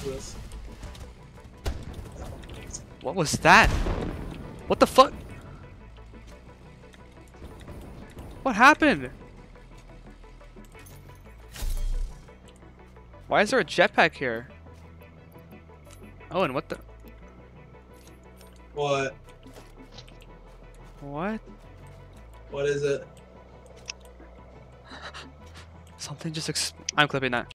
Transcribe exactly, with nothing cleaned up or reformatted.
is this? What was that? What the fuck? What happened? Why is there a jetpack here? Oh, and what the? What? What? What is it? Something just ex- I'm clipping that.